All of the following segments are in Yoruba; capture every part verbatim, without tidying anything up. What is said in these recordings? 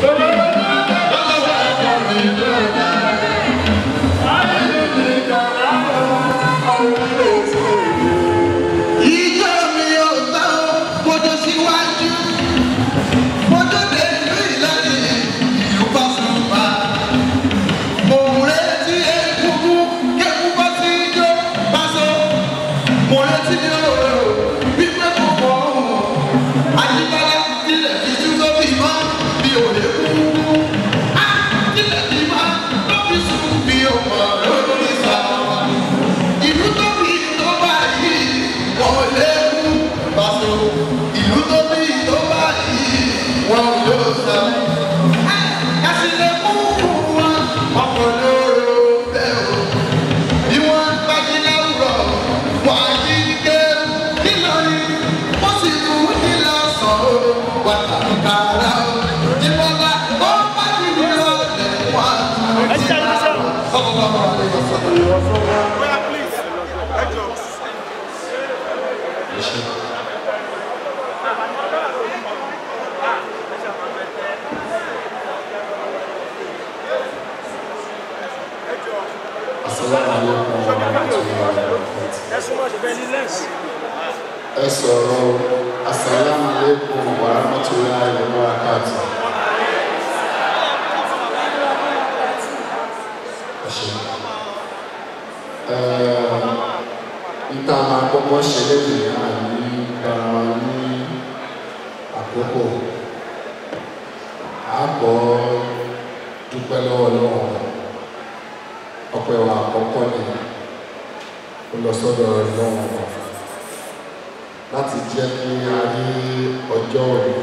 Assalamu alaikum wa rahmatullahi wa barakatuh. Ìta máa kọ́kọ́ ṣe lédè náà ní ara ní àkókò. Àbọ̀ dúpẹ́ lọ́wọ́ lọ́wọ́. Ọpẹ́ wa àkọ́kọ́ ni ó lọ sọ́dọ̀ lọ́wọ́ láti jẹ́ kí a rí ọjọ́ òní.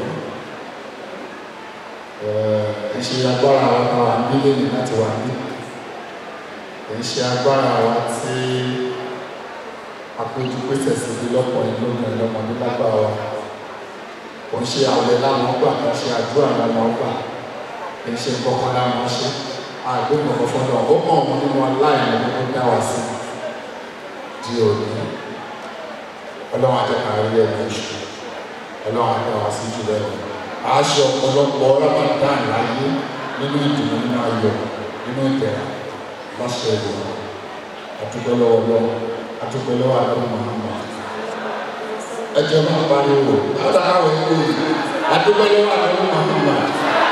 Ìṣe agbára wa kan wà nílé ní láti wà ní. Ìṣe agbára wa tí àpéjú pèsè síbi lọ́pọ̀ ìlú ìrìn lọ́mọdé lágbára wa. Kò ń ṣe àwẹ̀ láwọn gbà, kò ń ṣe àdúrà láwọn gbà, kò ń ṣe kọ́kọ́ láwọn ṣe. Àgbẹ̀mọ̀ kọ̀ọ̀kan náà ó mọ̀ ọ́n nínú aláìní tó dá wa sí di òní. Ọlọ́run àjẹkà rí ẹ̀mí ìṣù, Ọlọ́run àjẹkà wá sí jù lẹ́nu. Aṣọ ọ̀pọ̀lọpọ̀ Ramadan láyé nínú ìdùnnú, nínú ayọ̀, nínú ìtẹ̀rà lọ́sẹ̀ ìlú. Àdúgbò lọ́wọ́ Ọlọ́run, àdúgbò lọ́wọ́ àdúgbò Muhammad. Ẹ jẹ́ máa pariwo, àtàkàwé ìlú, àdúgbò lọ́wọ́ àdúgbò Muhammad.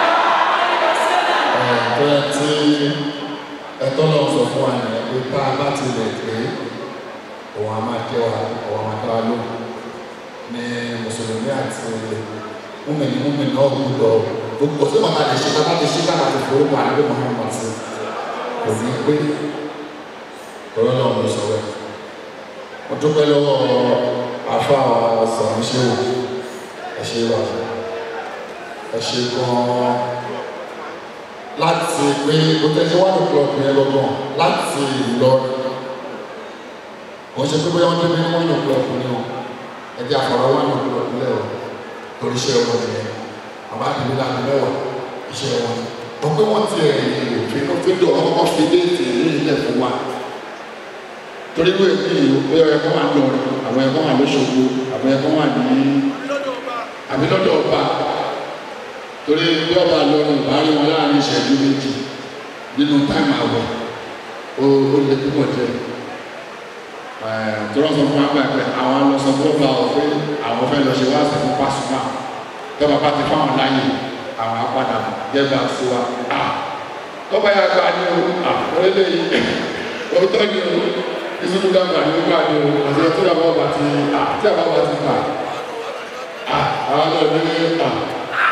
Ẹ̀ẹ́dẹ́ tí ẹ̀tọ́ náà sọ fún wa ní ẹgbẹ́ tá a bá ti lè pé òun a máa kẹ́ wa, òun a máa kẹ́ wa lóhùn ní Mùsùlùmí àti múmìnì múmìnì náà gbúdọ̀ gbogbo tí wọ́n máa lè ṣe kábàtì ṣe kábàtì forúkọ àdúgbò Muhammad sí kò ní pé ọ̀rọ̀ náà ló sọ wẹ̀. Mo dúpẹ́ lọ́wọ́ afá sọ̀rọ̀ ṣé wò ẹ ṣe wà ẹ ṣe gan-an láti pé o tẹ́sí wà ní club yẹn lọ́gbọ̀n láti Ìlọrin. Wọ́n ṣe pé bóyá wọ́n tẹ́lẹ̀ ní wọ́n ní club ní o ẹ̀dí àfọ̀rọ̀ wà ní club lẹ́ o torí iṣẹ́ wọn nìyẹn àbá àdìmí láti mẹ́wàá iṣẹ́ wọn. Wọ́n pé wọ́n ti ẹ̀ fi fi dọ̀ wọ́n kọ́kọ́ fi déètì ní ilẹ̀ fún wa. Torí pé èyí bóyá ẹ̀kọ́ wà ní Ìlọrin, àwọn ẹ̀kọ́ wà lóṣogbo, àwọn ẹ̀kọ́ wà ní àbí lọ́dọ̀ ọba. Torí bí ọba lọ́rùn ìbárí wọn láàrin ìṣẹ́jú méjì nínú táìmù àwọ̀ ó lè púpọ̀ jẹ́. Tó lọ sọ fún àgbà pé àwọn lọ sọ fún ọba ọ̀fẹ́ àwọn fẹ́ lọ ṣe wá sí fún Pasuma tọ́ba bá ti fáwọn láyè àwọn apádà gẹ́gbà sí wa. Tọ́ba yà gbà ní o orílẹ̀ yìí òótọ́ ni o ìsúkú dàgbà ní o gbà ní o àti ẹ̀tọ́ dàgbà ọba ti tí àbá ọba ti gbà àwọn náà ní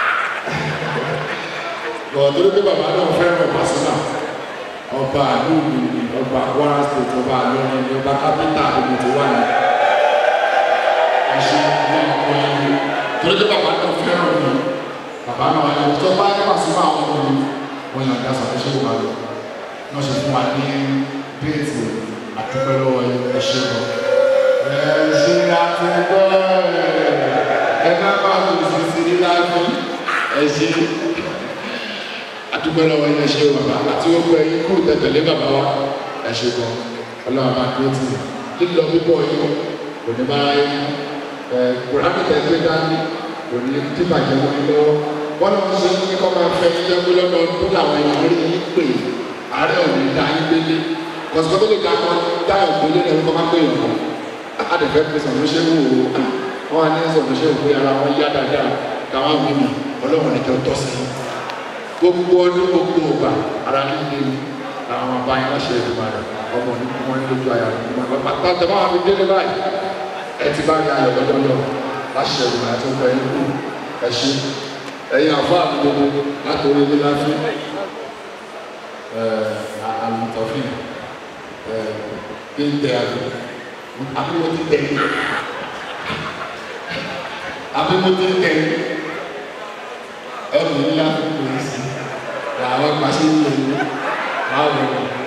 bọ̀ torí pé bàbá náà fẹ́ràn Pasuma ọba àlúùlù ọba Kwara State ọba àlọ́rin ní ọba kápẹ́ntà àbúrò tó wà ní ẹ̀ṣin náà wọ́n yẹn torí pé bàbá náà fẹ́ràn mi bàbá náà wà ní tó bá ní Pasuma àwọn ọmọ mi wọ́n yàn dá sàfẹ́ṣẹ́ wò lọ náà ṣe fún wa ní déètì àtúpẹ́ lọ́wọ́ ẹ̀ṣin lọ. ẹ̀ṣin àti gbọ́ ẹ̀ka bá tó sì sí ní láàbí ẹ̀ṣin àdúgbò lọ́wọ́ ilé ṣe bàbá àti ó gbé ikú tẹ̀tẹ̀lé bàbá wa ẹ̀ṣẹ̀ kan ọlọ́run bá tó tì lílọ bíbọ̀ yìí kò ní bá yẹ ẹ̀ kùrámì tẹ̀gbẹ́ dání kò ní tí bàjẹ́ wọn lọ́wọ́ wọ́n lọ́wọ́ ṣe ní kọ́ máa fẹ́ yá àárẹ̀ òní dá yín gbélé kọ̀sìkọ́ tó lè dá wọn dáyọ̀ gbélé lẹ́nu kọ́ máa gbé yàn kọ́ àdẹ̀fẹ́ pé sọ̀rọ̀ ṣé wò ó wọn á ní sọ̀rọ̀ ṣé wò ó ara wọn yá dáadáa káwọn mímì ọlọ́run ní kí ó tọ́ sí i gbogbo ọdún gbogbo ọgbà ara ní ilé mi làwọn máa bá yín láṣẹ ìdìbò rẹ ọmọ ní kí wọ́n ní lójú ayà rẹ ìgbà pàpà tó tẹ máa fi délé báyìí ẹ ti bá rí ayọ̀ lọ́dọ́dọ́ láṣẹ ìdìbò àti ọgbà yín kú ẹ ṣe ẹ̀yin àfáà mi gbogbo látòrí ilé láfi àlùtọ́fì gbẹ̀ǹdẹ̀ àlù àbíwọ́ ti tẹ̀lé àbíwọ́ ti tẹ̀lé ẹ̀rù ńlá polisi làwọn gbàṣẹ ìlú àwọn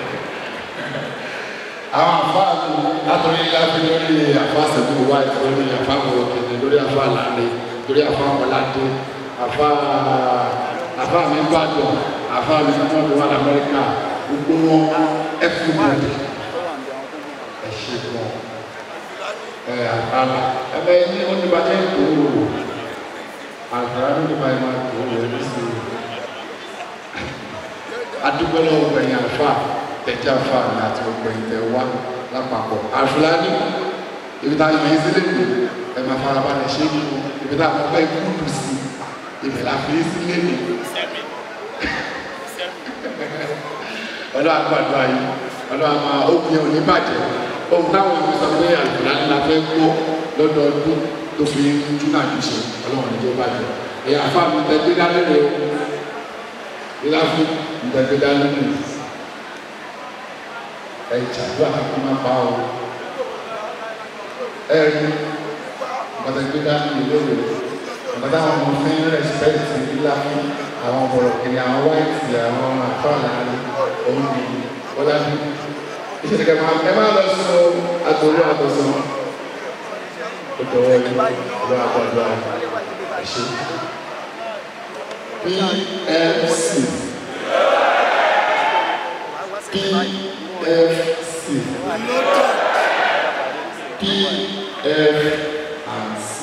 àwọn àfáà mi látòrí ilé láfi lórí àfáà sẹ́dúró wáyé lórí àfáà mọ̀ọ́kẹ́lẹ́ lórí àfáà làlẹ́ lórí àfáà mọ̀ládé àfáà àfáà mi gbàdọ̀ àfáà mi fún ọdún wà lamẹ́ríkà gbogbo wọn ẹfún mi ẹ ṣe wọn ẹ àfáà ẹbẹ ní oníbàjẹ́ ìkòwò àgbàrá ní oníbàjẹ́ máa tó wọ ní sí i adúgbò lọ́wọ́ gbẹ̀yìn àfáà tẹ̀jẹ́ àfáà ní àti ọgbẹ̀yìn tẹ̀ wá lápapọ̀ àfúlání ibi tá a yọ ẹyin sílẹ̀ nù ẹ máa farabalẹ̀ ṣé nínú ibi tá a kọ́ bẹ́ẹ̀ kúndùn sí ibẹ̀ la fi sílẹ̀ nù. ọlọ́wà gbàdúrà yìí ọlọ́wà máa ókun yẹn ò ní bàjẹ́ ohun táwọn ìwé sọ pé àlùfáà ńlá fẹ́ gbọ́ lọ́dọọdún tó fi ń dún náà ṣe ọlọ́wà ní tó bàjẹ́ ẹ̀yà afá mi tẹ́gbẹ́ dání rẹ̀ o ìlà fún mi tẹ́gbẹ́ dání rẹ̀ ẹ̀ ìjàdúrà kí n má bá o ẹ̀ ẹ̀ tẹ́gbẹ́ dání rẹ̀ lórí ọ̀gá àwọn ọmọ fún rẹ̀spẹ̀tì ìlà fún àwọn ọ̀bọ̀rọ̀ kìíní àwọn wáìtì àwọn àfáàlà òun ni wọ́n dábí ìṣẹ̀lẹ̀ kẹfà ẹ máa lọ sọ àtòrò àtọ̀sọ òtòwọ́ ẹni lọ àtọ̀dọ̀ àṣẹ P F C P F C P F and C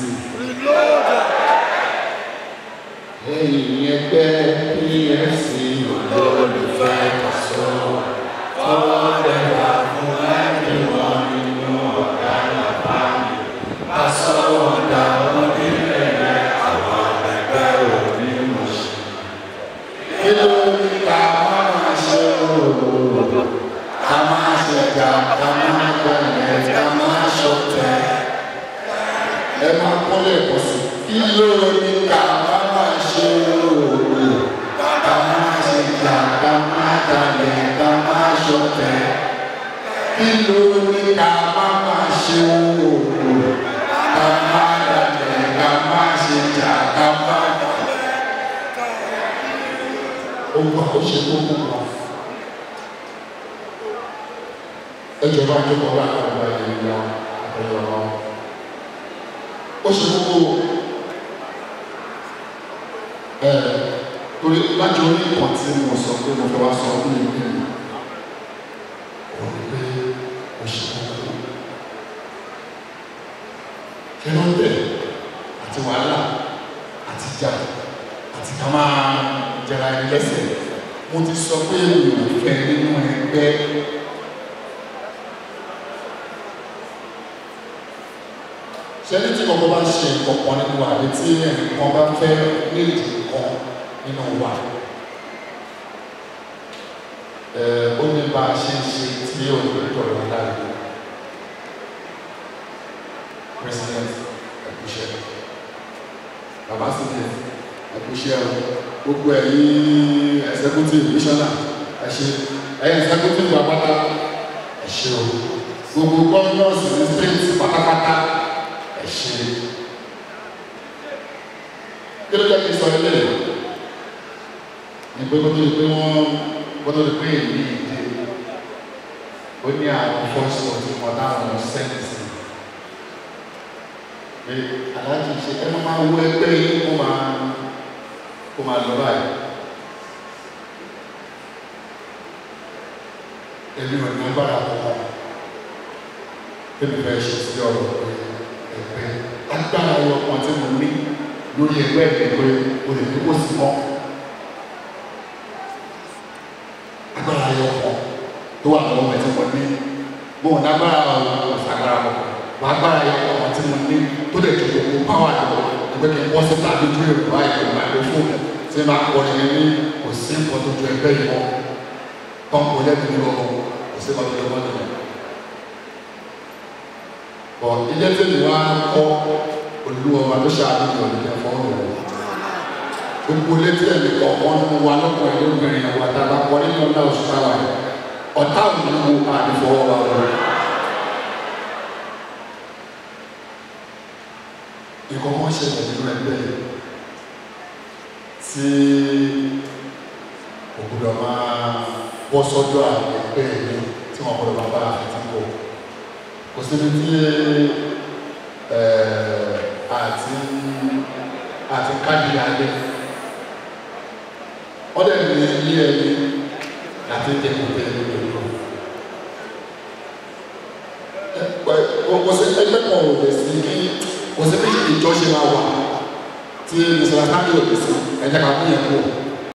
ẹ̀yin ẹgbẹ́ P F C olólùfẹ́ Paso ọwọ́ dẹ̀wà fún ẹ̀dínwọ̀n nínú ọ̀gá nàbà mi Paso ọ̀dà onílẹ̀ rẹ̀ àwọn ẹgbẹ́ òní mọ̀ṣẹ́. kí ló ní ká máa ṣe òòrùn ká máa ṣẹ̀dá ká máa gbẹ̀lẹ̀ ká máa ṣọ̀tẹ̀ ẹ máa kọ́lé ẹ̀kọ́ sí kí ló ní ká máa ṣe òòrùn ká máa ṣẹ̀dá ká máa dalẹ̀ ká máa ṣọ̀tẹ̀ kí ló ní ká máa ṣe òòrùn ká máa dalẹ̀ ká máa ṣẹ̀dá ká máa dalẹ̀. ó gbà ó ṣe gbogbo wọn ẹ jọba jókòó wà láàbà ìlú àtẹ̀yọ̀ wọn ó ṣe gbogbo ẹ torí láti orí ìkàn tí mo sọ pé mo fẹ́ wá sọ ọdún ìlú ìlú òun ni pé ó ṣe gbogbo kí ló ń bẹ̀ àti wàhálà àti ìjà àti ká máa jẹra ẹni lẹ́sẹ̀ mo ti sọ pé èmi ò fẹ́ nínú ẹgbẹ́ ṣẹ́ni tí kọ̀ọ̀kan bá ṣe kọ̀ọ̀kan nínú wa àbí tí ẹnìkan bá fẹ́ ní ìdí kan nínú wa ó ní bá a ṣe ń ṣe tí ó ní ìtọ̀rọ̀ láàrin president ẹ̀kúṣẹ́ bàbá sílẹ̀ ẹ̀kúṣẹ́ gbogbo ẹ̀yìn executive missioner ẹ̀ṣẹ́ ẹ̀yìn executive àpáta ẹ̀ṣẹ́ o gbogbo governors ní state pátápátá ẹ̀ṣẹ́ kí ló jẹ́ kí n sọ ilé rẹ̀ ní pé kó tó di pé wọ́n kó tó di pé èyí ìdè ó ní àwọn fọ́ọ̀sì tí wọ́n dáhùn sẹ́ǹsì pé aláàjì ṣe ẹ máa wọ ẹgbẹ́ yìí kó máa kó máa lọ báyìí èmi ò ní agbára kankan èmi fẹ́ ṣe sí ọ̀rọ̀ pé ẹgbẹ́ agbára ọkàn tí mo ní lórí ẹgbẹ́ ẹgbẹ́ o lè ní kó sí mọ́ agbára ọkàn wà lọ́wọ́ ẹ̀ tí mo ní mo ò lágbára ọ̀sàgbára mọ̀ wàá gbára yẹ ọ̀hún tí mo ní tó lè tó gbogbo pàwọ́ àdàbọ̀ ẹgbẹ́ kí n bọ́ síta lójú èrò báyìí pẹ̀lú microphone tí máa kọ́ ni ní kò sí nǹkan tó ju ẹgbẹ́ yìí mọ́ tọ́ǹkù lẹ́bi ní ọmọ kò sí nǹkan tó ju ọmọ nìyẹn. bọ̀ ilé tí mi wá kọ́ olúwa ló ṣàdúgbò ọ̀dẹ̀ fọ́ọ̀rọ̀ rẹ̀ gbogbo létí ẹ̀mí kọ̀ọ̀kan nínú wa lọ́kùnrin lóbìnrin àwọn àtàbà kọ́ nínú ọ̀dà oṣù táwa yìí ọ̀tá òun ló wà ní fọwọ́ wa lọ́wọ́. ìkọ̀kọ̀ ṣẹlẹ̀ nínú ẹgbẹ́ yìí tí ògùdọ̀ máa bọ́ sọ́dọ̀ àwọn ẹgbẹ́ mi tí wọ́n gbọ́dọ̀ máa bá àfẹ́tí bọ̀ kò síbi tí àti àti káàdì alẹ́ ọdẹ ní ilé ẹni láti tẹkùtẹ lórí ọ̀rọ̀ kò sí ẹgbẹ́ kan ò lè sí kí kò sí bí ìjọ ṣe máa wà tí mùsùlùmí ò lè sí ẹ̀jẹ̀ kan fún yẹn kú.